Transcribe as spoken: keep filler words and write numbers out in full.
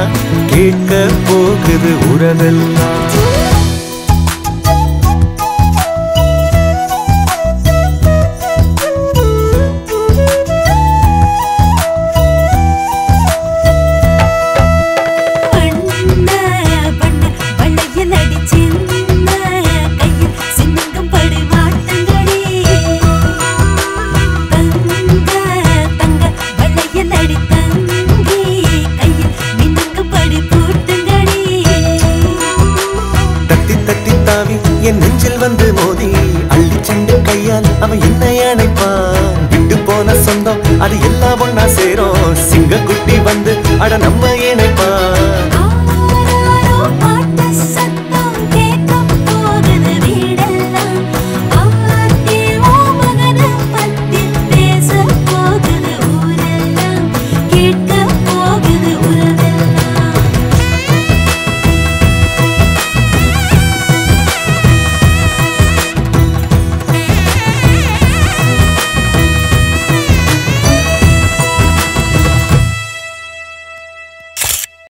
கேட்க போகுது உறவெல்லாம். என் நெஞ்சில் வந்து மோதி அள்ளி சென்று கையால் அவன் என்னை அணைப்பான். விட்டு போன சொந்தம் அது எல்லாம் ஒன்னா சேரும். சிங்க குட்டி வந்து அட நம்ம இணைப்பான்.